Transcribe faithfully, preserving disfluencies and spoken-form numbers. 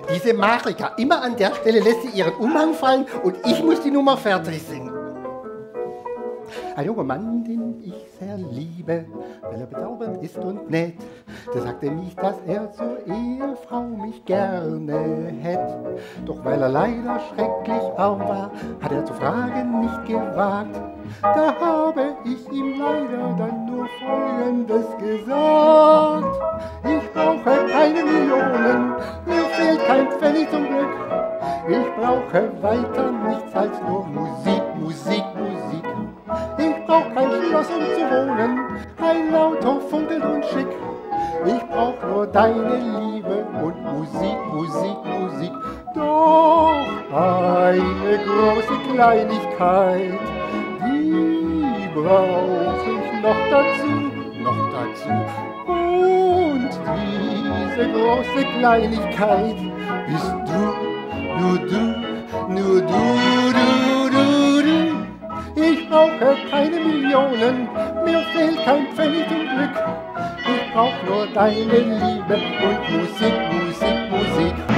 Diese Marika, immer an der Stelle lässt sie ihren Umhang fallen und ich muss die Nummer fertig singen. Ein junger Mann, den ich sehr liebe, weil er bezaubernd ist und nett, der sagte mich, dass er zur Ehefrau mich gerne hätte. Doch weil er leider schrecklich arm war, hat er zu fragen nicht gewagt. Da habe ich ihm leider dann nur Folgendes gesagt: Ich brauche keine Millionen, mir fehlt kein Pfennig zum Glück. Ich brauche weiter nichts als nur Musik, Musik, Musik. Ich brauch kein Schloss, um zu wohnen, kein Auto funkelt und schick. Ich brauch nur deine Liebe und Musik, Musik, Musik. Doch eine große Kleinigkeit, die brauch ich noch dazu, noch dazu. Und diese große Kleinigkeit bist du, nur du, nur du, du, du, du. Ich brauche keine Millionen, mir fehlt kein Pfennig zum Glück. Ich brauch nur deine Liebe und Musik, Musik, Musik.